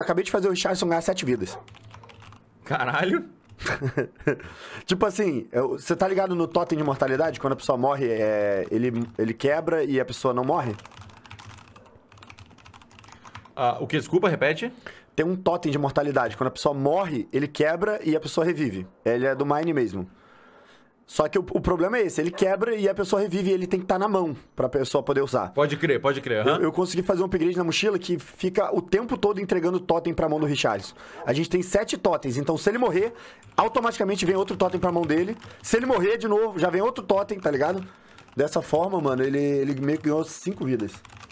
acabei de fazer o Richarlison ganhar 7 vidas. Caralho. Tipo assim, você tá ligado no totem de mortalidade? Quando a pessoa morre, ele quebra e a pessoa não morre? O que? Desculpa, repete. Tem um totem de mortalidade. Quando a pessoa morre, ele quebra e a pessoa revive. Ele é do Mine mesmo. Só que o problema é esse, ele quebra e a pessoa revive e ele tem que estar na mão pra pessoa poder usar. Pode crer, pode crer. Eu consegui fazer um upgrade na mochila que fica o tempo todo entregando totem pra mão do Richarlison. A gente tem 7 totens, então se ele morrer, automaticamente vem outro totem pra mão dele. Se ele morrer de novo, já vem outro totem, tá ligado? Dessa forma, mano, ele meio que ganhou 5 vidas.